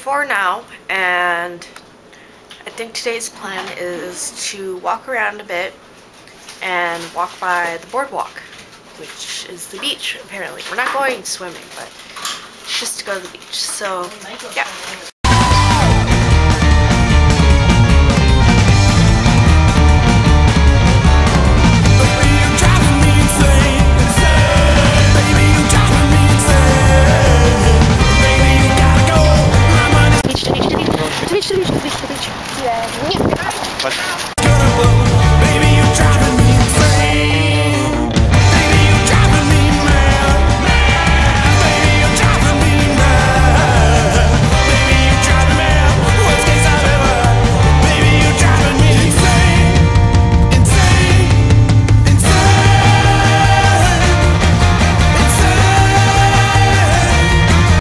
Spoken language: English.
4 now, and I think today's plan is to walk around a bit and walk by the boardwalk, which is the beach apparently. We're not going swimming, but just to go to the beach. So yeah.